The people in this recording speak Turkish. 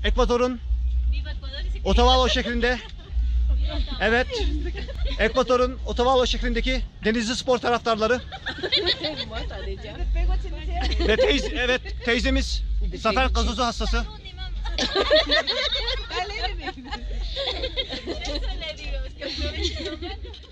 Ekvator'un Otavalo şeklinde. Evet. Ekvator'un Otavalo şeklindeki Denizli Spor taraftarları. Ve teyzemiz Zafer gazozu hastası. Eso le digo, es que aprovechen el momento.